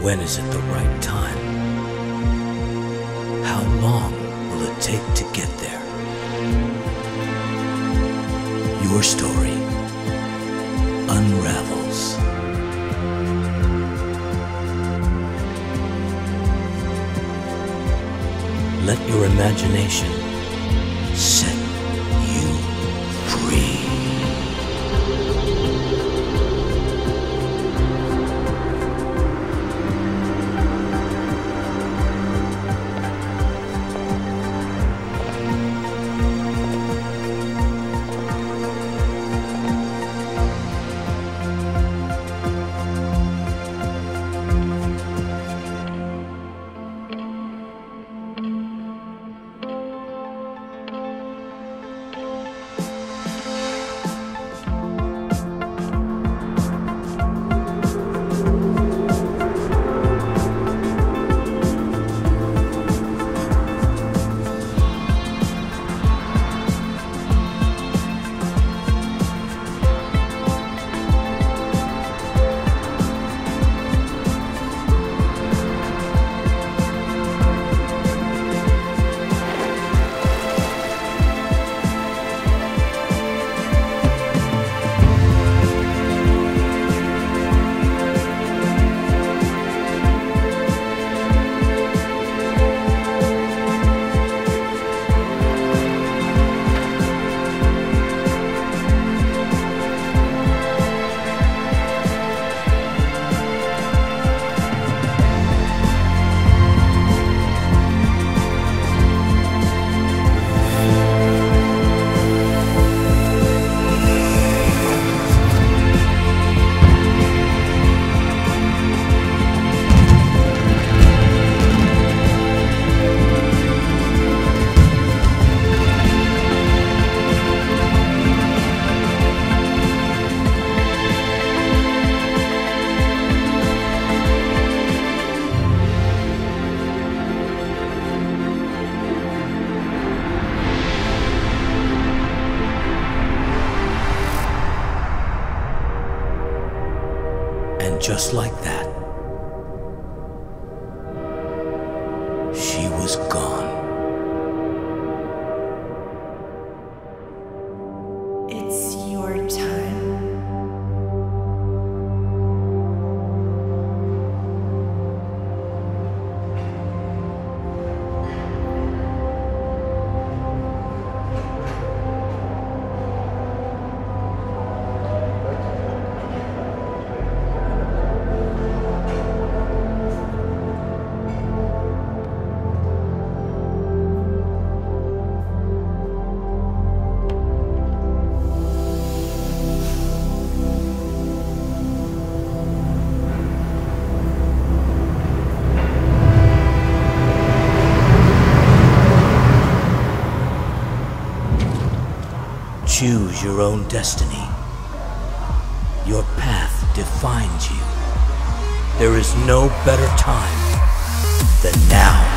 When is it the right time? How long will it take to get there? Your story unravels. Let your imagination set you free. Just like that, she was gone. It's your time. Choose your own destiny. Your path defines you. There is no better time than now.